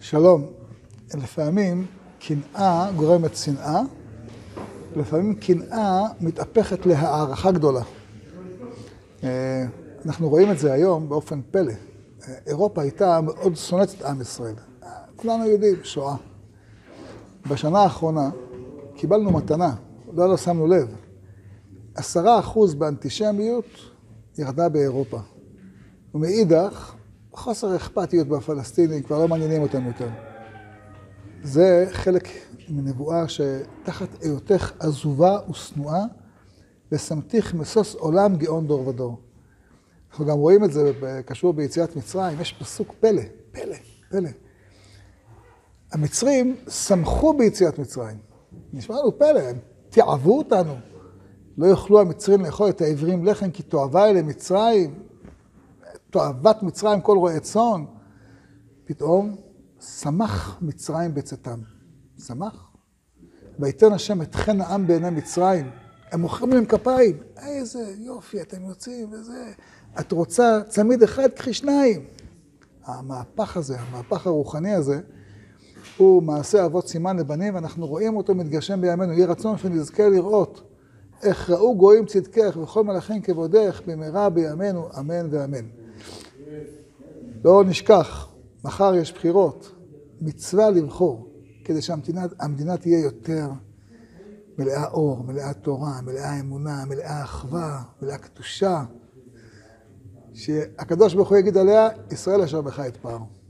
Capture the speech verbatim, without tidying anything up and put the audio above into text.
שלום, לפעמים קנאה גורמת שנאה, לפעמים קנאה מתהפכת להערכה גדולה. אנחנו רואים את זה היום באופן פלא. אירופה הייתה מאוד שונאת את עם ישראל. כולנו יודעים, שואה. בשנה האחרונה קיבלנו מתנה, לא לא שמנו לב. עשרה אחוז באנטישמיות ירדה באירופה. ומאידך, חוסר אכפתיות בפלסטינים, כבר לא מעניינים אותם יותר. זה חלק מנבואה שתחת היותך עזובה ושנואה, ושמתיך משוש עולם גאון דור ודור. אנחנו גם רואים את זה קשור ביציאת מצרים, יש פסוק פלא, פלא, פלא. המצרים שמחו ביציאת מצרים. נשמע לנו פלא, הם תיעבו אותנו. לא יוכלו המצרים לאכול את העברים לחם, כי תועבה אלה מצרים, תועבת מצרים כל רועה צאן. פתאום שמח מצרים בצאתם. שמח. ויתן השם את חן העם בעיני מצרים. הם מוכרים להם כפיים. איזה יופי, אתם יוצאים וזה. את רוצה צמיד אחד, קחי שניים. המהפך הזה, המהפך הרוחני הזה, הוא מעשה אבות סימן לבנים, ואנחנו רואים אותו מתגשם בימינו. יהי רצון שנזכה לראות איך ראו גויים צדקך וכל מלאכים כבודך במהרה בימינו, אמן ואמן. לא נשכח, מחר יש בחירות, מצווה לבחור, כדי שהמדינה תהיה יותר מלאה אור, מלאה תורה, מלאה אמונה, מלאה אחווה, מלאה קדושה, שהקדוש ברוך הוא יגיד עליה, ישראל אשר בך יתפאר.